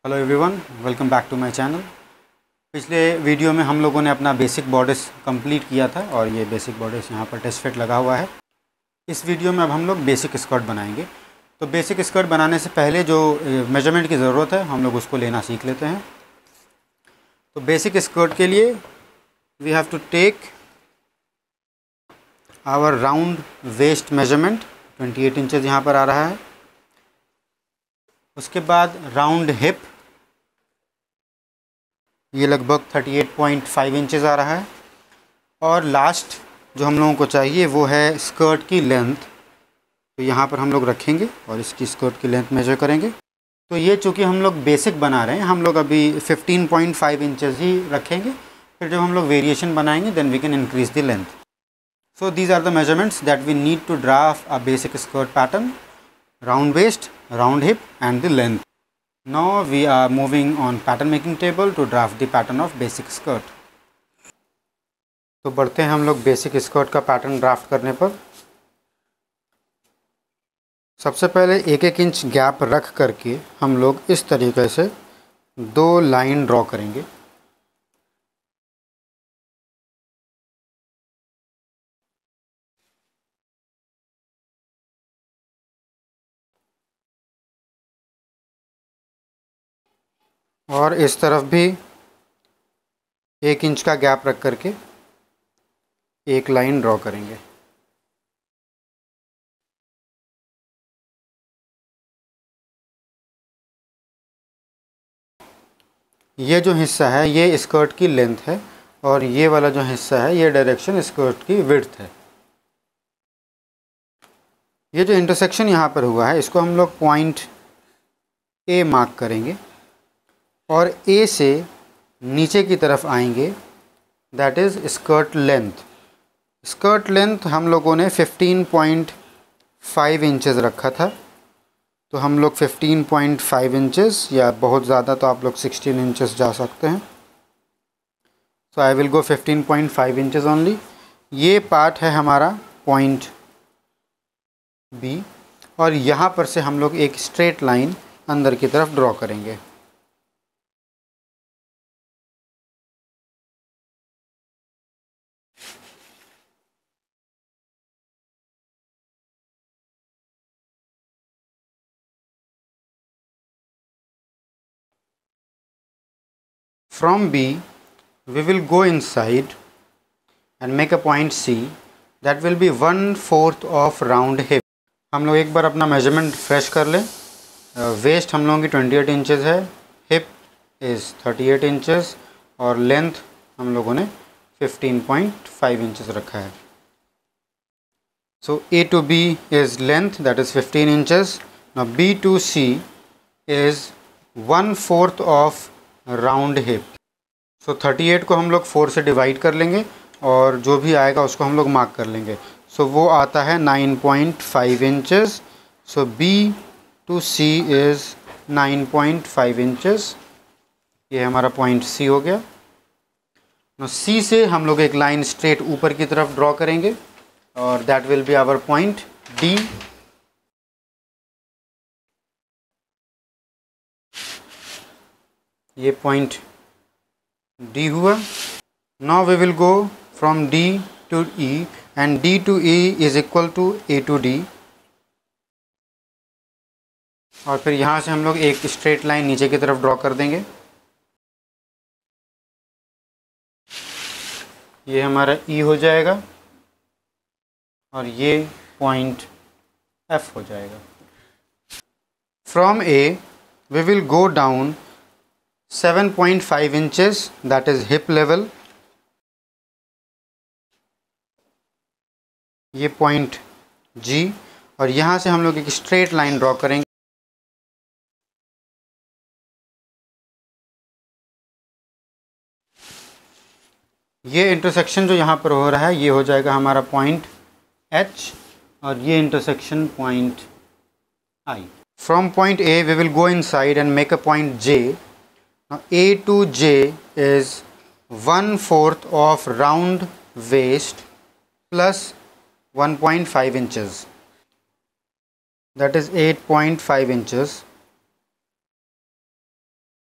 Hello everyone, welcome back to my channel. पिछले video में हम लोगों ने अपना बेसिक बॉर्डर्स कंप्लीट किया था और ये बेसिक बॉर्डर्स यहाँ पर टेस्ट फिट लगा हुआ है। इस वीडियो में अब हम लोग बेसिक स्कर्ट बनाएंगे। तो बेसिक स्कर्ट बनाने से पहले जो मेजरमेंट की ज़रूरत है हम लोग उसको लेना सीख लेते हैं। तो बेसिक स्कर्ट के लिए we have to take our round waist measurement 28 inches यहाँ पर आ रहा है। उसके बाद राउंड हिप ये लगभग 38.5 इंचज़ आ रहा है। और लास्ट जो हम लोगों को चाहिए वो है स्कर्ट की लेंथ। तो यहाँ पर हम लोग रखेंगे और इसकी स्कर्ट की लेंथ मेजर करेंगे। तो ये चूँकि हम लोग बेसिक बना रहे हैं, हम लोग अभी 15.5 इंचज़ ही रखेंगे। फिर जब हम लोग वेरिएशन बनाएंगे then we can increase the length. So these are the measurements that we need to draft a basic skirt pattern: round waist, round hip and the length. Now we are moving on pattern making table to draft the pattern of basic skirt. तो बढ़ते हैं हम लोग basic skirt का pattern draft करने पर। सबसे पहले 1-1 इंच गैप रख करके हम लोग इस तरीके से 2 लाइन ड्रॉ करेंगे। और इस तरफ भी 1 इंच का गैप रख करके एक लाइन ड्रॉ करेंगे। ये जो हिस्सा है ये स्कर्ट की लेंथ है और ये वाला जो हिस्सा है ये डायरेक्शन स्कर्ट की विड्थ है। ये जो इंटरसेक्शन यहाँ पर हुआ है इसको हम लोग पॉइंट ए मार्क करेंगे और ए से नीचे की तरफ आएंगे, that is skirt length. Skirt length हम लोगों ने 15.5 इंचज़ रखा था। तो हम लोग 15.5 इंचज़ या बहुत ज़्यादा तो आप लोग 16 इंचज़ जा सकते हैं। So I will go 15.5 inches only. ये पार्ट है हमारा पॉइंट बी और यहाँ पर से हम लोग एक स्ट्रेट लाइन अंदर की तरफ ड्रॉ करेंगे। From B, we will go inside and make a point C that will be 1/4 of round hip. हम लोग एक बार अपना मेजरमेंट फ्रेश कर लें। वेस्ट हम लोगों की 28 इंचज़ है, हिप इज़ 38 इंचज़ और लेंथ हम लोगों ने 15.5 इंचज़ रखा है। So A to B is length, that is 15 inches. Now B to C is 1/4 of round hip. So 38 को हम लोग 4 से डिवाइड कर लेंगे और जो भी आएगा उसको हम लोग मार्क कर लेंगे। सो वो आता है 9.5 inches. So B to C is 9.5 inches. ये हमारा पॉइंट C हो गया। C से हम लोग एक लाइन स्ट्रेट ऊपर की तरफ ड्रॉ करेंगे और that will be our point D। ये पॉइंट D हुआ। Now we will go from D to E and D to E is equal to A to D। और फिर यहाँ से हम लोग एक स्ट्रेट लाइन नीचे की तरफ ड्रॉ कर देंगे। ये हमारा E हो जाएगा और ये पॉइंट F हो जाएगा। From A we will go down 7.5 inches, that is hip level. ये पॉइंट G और यहाँ से हम लोग एक स्ट्रेट लाइन ड्रॉ करेंगे। ये इंटरसेक्शन जो यहाँ पर हो रहा है ये हो जाएगा हमारा पॉइंट H और ये intersection point I। From point A we will go inside and make a point J. Now A to J is 1/4 of round waist plus 1.5 inches, that is 8.5 inches.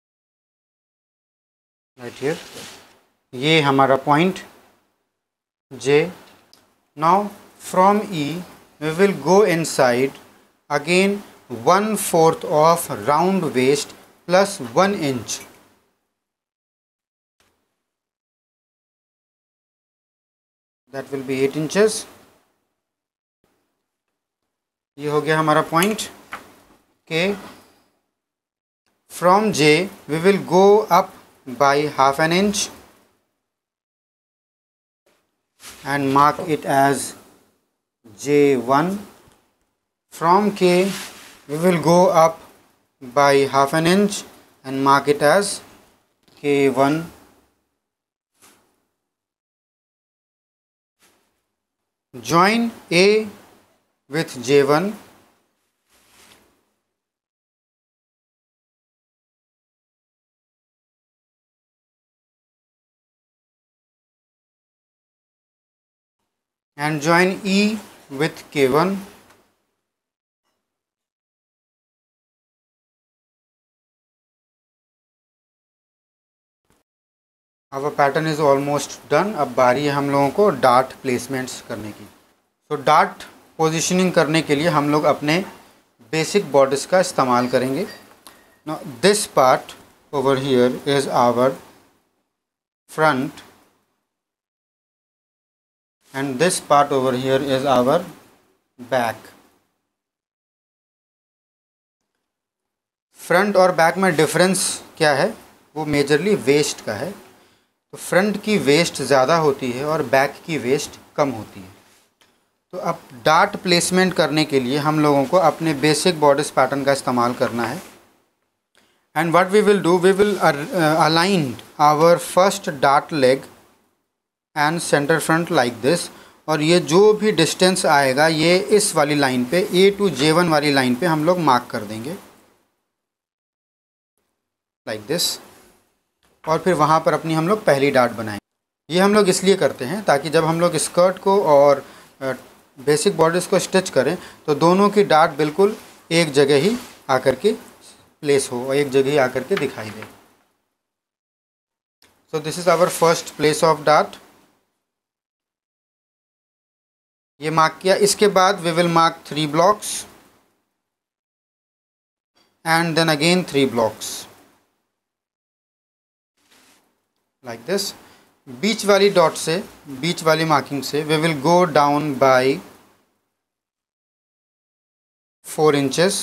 Right here, ये हमारा point J. Now from E we will go inside again 1/4 of round waist plus 1 inch. That will be 8 inches. ये हो गया हमारा point K. From J we will go up by 1/2 inch and mark it as J1. From K we will go up by 1/2 inch and mark it as K1. Join A with J1 and join E with K1. अब pattern is almost done. अब बारी है हम लोगों को dart placements करने की। तो डार्ट पोजीशनिंग करने के लिए हम लोग अपने बेसिक बॉर्डर्स का इस्तेमाल करेंगे। Now this part over here is our front and this part over here is our back. Front और बैक में डिफरेंस क्या है? वो मेजरली वेस्ट का है। तो फ्रंट की वेस्ट ज़्यादा होती है और बैक की वेस्ट कम होती है। तो अब डार्ट प्लेसमेंट करने के लिए हम लोगों को अपने बेसिक बॉर्डर्स पैटर्न का इस्तेमाल करना है। And what we will do, we will align our first dart leg and center front like this. और ये जो भी डिस्टेंस आएगा ये इस वाली लाइन पे A to J1 वाली लाइन पे हम लोग मार्क कर देंगे लाइक दिस। और फिर वहाँ पर अपनी हम लोग पहली डार्ट बनाएंगे। ये हम लोग इसलिए करते हैं ताकि जब हम लोग स्कर्ट को और बेसिक बॉर्डर्स को स्टिच करें तो दोनों की डार्ट बिल्कुल एक जगह ही आकर के प्लेस हो और एक जगह ही आकर के दिखाई दे। So this is our first place of dart. ये मार्क किया। इसके बाद we will mark 3 blocks and then again 3 blocks like this. बीच वाली डॉट से, बीच वाली मार्किंग से we will go down by 4 inches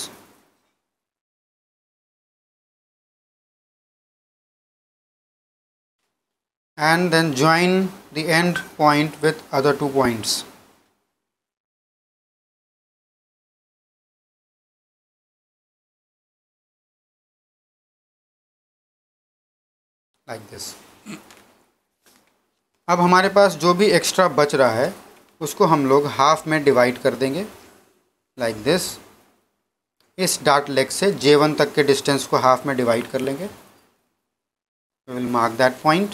and then join the end point with other 2 points. Like this. अब हमारे पास जो भी एक्स्ट्रा बच रहा है उसको हम लोग हाफ में डिवाइड कर देंगे लाइक दिस। इस डार्ट लेग से J1 तक के डिस्टेंस को हाफ में डिवाइड कर लेंगे। We will mark that point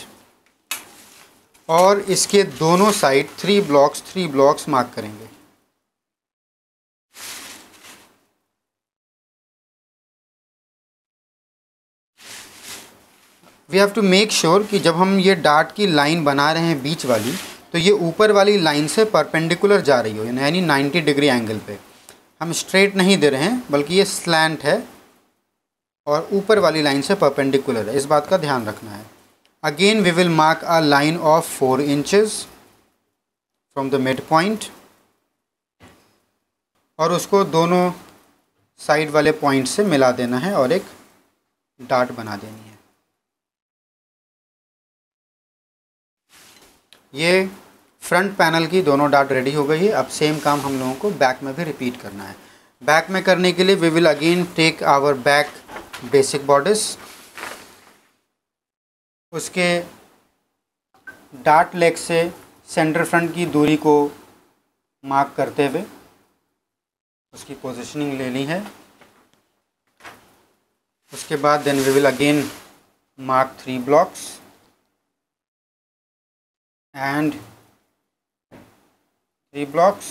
और इसके दोनों साइड 3 ब्लॉक्स मार्क करेंगे। We have to make sure कि जब हम ये डार्ट की लाइन बना रहे हैं बीच वाली, तो ये ऊपर वाली लाइन से परपेंडिकुलर जा रही हो, यानी 90 डिग्री एंगल पे। हम स्ट्रेट नहीं दे रहे हैं बल्कि ये स्लैंट है और ऊपर वाली लाइन से परपेंडिकुलर है। इस बात का ध्यान रखना है। Again we will mark a line of 4 inches from the mid point और उसको दोनों साइड वाले पॉइंट से मिला देना है और एक डार्ट बना देनी है। ये फ्रंट पैनल की दोनों डार्ट रेडी हो गई है। अब सेम काम हम लोगों को बैक में भी रिपीट करना है। बैक में करने के लिए we will again take our back basic borders. उसके डार्ट लेग से सेंटर फ्रंट की दूरी को मार्क करते हुए उसकी पोजीशनिंग लेनी है। उसके बाद then we will again mark 3 blocks and 3 blocks।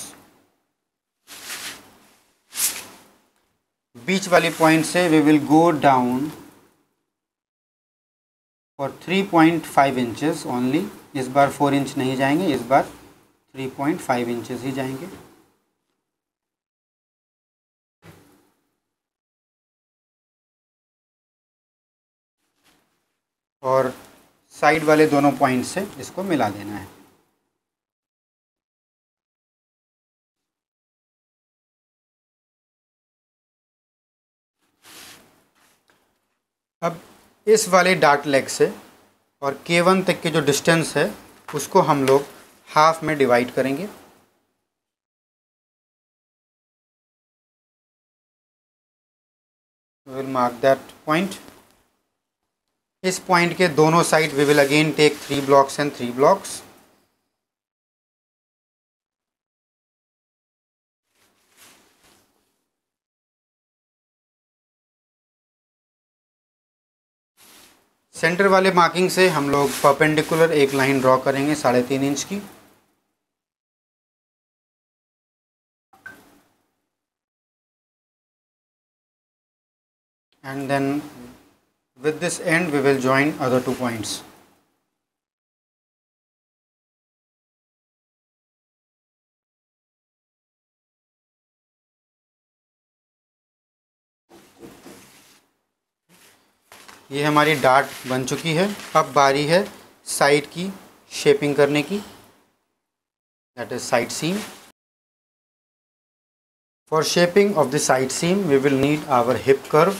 बीच वाली पॉइंट से वी विल गो डाउन और 3.5 इंचेस ओनली। इस बार 4 इंच नहीं जाएंगे, इस बार 3.5 इंचेस ही जाएंगे। और साइड वाले दोनों पॉइंट से इसको मिला देना है। अब इस वाले डार्ट लेग से और K1 तक के जो डिस्टेंस है उसको हम लोग हाफ में डिवाइड करेंगे। We will mark that point. इस पॉइंट के दोनों side we will again take 3 blocks and 3 blocks. Center वाले मार्किंग से हम लोग परपेंडिकुलर एक लाइन ड्रॉ करेंगे 3.5 इंच की। And then with this end we will join other 2 points. ये हमारी डार्ट बन चुकी है। अब बारी है साइड की शेपिंग करने की, that is side seam. For shaping of the side seam we will need our hip curve.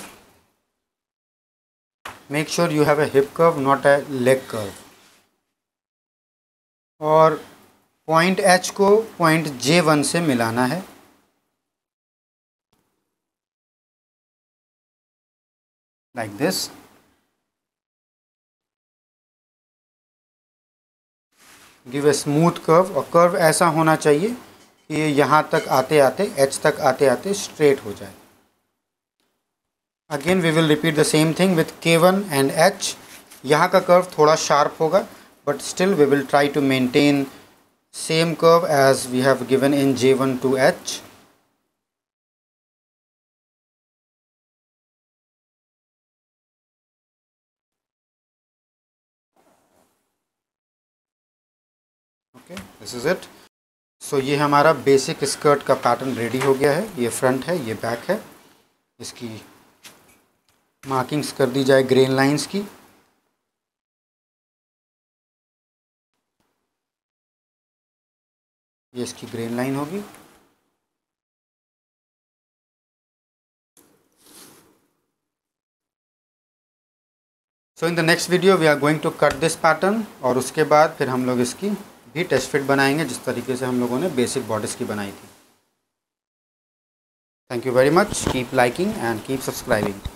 Make sure you have a hip curve, not a leg curve. और पॉइंट H को point J1 से मिलाना है। Like this. Give a smooth curve, और curve ऐसा होना चाहिए कि ये यहाँ तक आते आते H तक आते आते स्ट्रेट हो जाए। Again we will repeat the same thing with K1 and H। यहाँ का कर्व थोड़ा शार्प होगा, but still we will try to maintain same curve as we have given in J1 to H। Okay, this is it. So ये हमारा basic skirt का pattern ready हो गया है। ये फ्रंट है, ये बैक है। इसकी मार्किंग्स कर दी जाए ग्रेन लाइंस की। ये इसकी ग्रेन लाइन होगी। So in the next video we are going to cut this pattern, और उसके बाद फिर हम लोग इसकी भी टेस्ट फिट बनाएंगे जिस तरीके से हम लोगों ने बेसिक बॉडीज़ की बनाई थी। Thank you very much. Keep liking and keep subscribing.